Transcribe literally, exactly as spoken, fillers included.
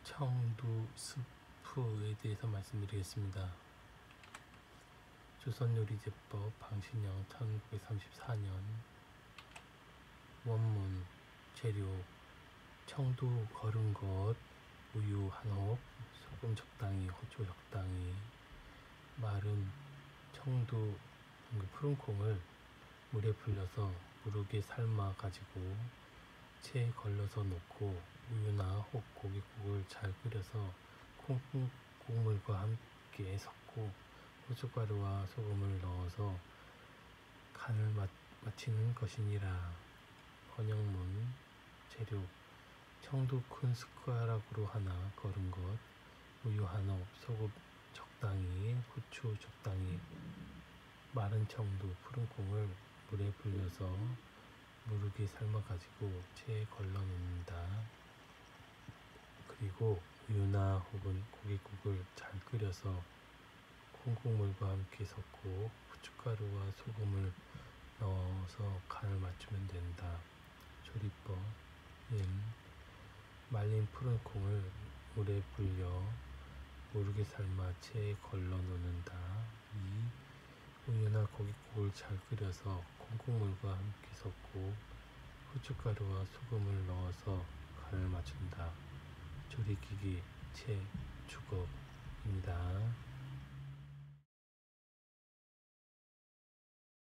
청두 스프에 대해서 말씀드리겠습니다. 조선요리제법 방신형 천구백삼십사 년. 원문. 재료: 청두 거른 것, 우유 한 홉, 소금 적당히, 후추 적당히. 말은 청두, 푸른 콩을 물에 불려서 무르게 삶아 가지고 체에 걸러서 놓고 우유나 혹 고깃국을 잘 끓여서 콩국물과 함께 섞고 후춧가루와 소금을 넣어서 간을 맞추는 것이니라. 번역문. 재료: 청두 큰 숟가락으로 하나 거른 것, 우유 한 홉, 소금 적당히, 후추 적당히. 마른 청두, 푸른 콩을 물에 불려서 무르게 삶아 가지고 체에 걸러 놓는다. 그리고 우유나 혹은 고깃국을 잘 끓여서 콩국물과 함께 섞고 후춧가루와 소금을 넣어서 간을 맞추면 된다. 조리법. 일. 말린 푸른 콩을 물에 불려 무르게 삶아 체에 걸러 놓는다. 이. 우유나 고깃국을 잘 끓여서 콩국물과 함께 섞고 후춧가루와 소금을 넣어서 간을 맞춘다. 조리기기, 채, 주걱입니다.